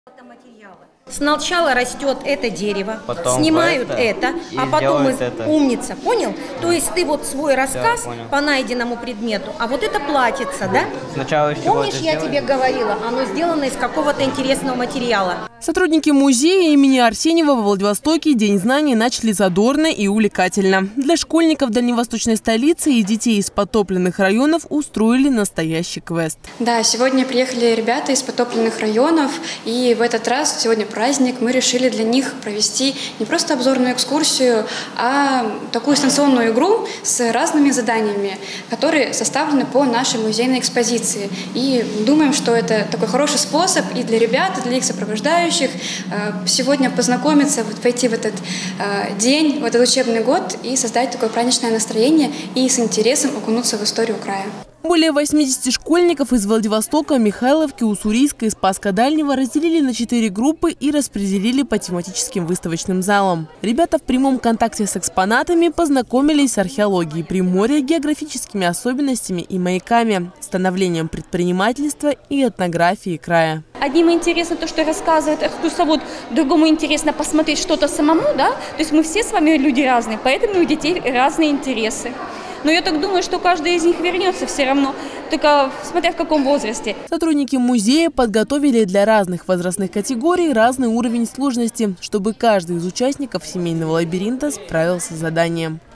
Сначала растет это дерево, потом снимают это, а потом это. умница, понял? То есть ты вот свой рассказ по найденному предмету, а вот это платится, да? Сначала помнишь, я тебе говорила, оно сделано из какого-то интересного материала. Сотрудники музея имени Арсеньева во Владивостоке День знаний начали задорно и увлекательно. Для школьников дальневосточной столицы и детей из потопленных районов устроили настоящий квест. Да, сегодня приехали ребята из потопленных районов, и в этот раз, сегодня праздник, мы решили для них провести не просто обзорную экскурсию, а такую станционную игру с разными заданиями, которые составлены по нашей музейной экспозиции. И думаем, что это такой хороший способ и для ребят, и для их сопровождающих сегодня познакомиться, войти в этот день, в этот учебный год и создать такое праздничное настроение и с интересом окунуться в историю края. Более 80 школьников из Владивостока, Михайловки, Уссурийска и Спасска Дальнего разделили на 4 группы и распределили по тематическим выставочным залам. Ребята в прямом контакте с экспонатами познакомились с археологией Приморья, географическими особенностями и маяками, становлением предпринимательства и этнографией края. Одним интересно то, что рассказывает экскурсовод, другому интересно посмотреть что-то самому, да? То есть мы все с вами люди разные, поэтому у детей разные интересы. Но я так думаю, что каждый из них вернется все равно, только смотря в каком возрасте. Сотрудники музея подготовили для разных возрастных категорий разный уровень сложности, чтобы каждый из участников семейного лабиринта справился с заданием.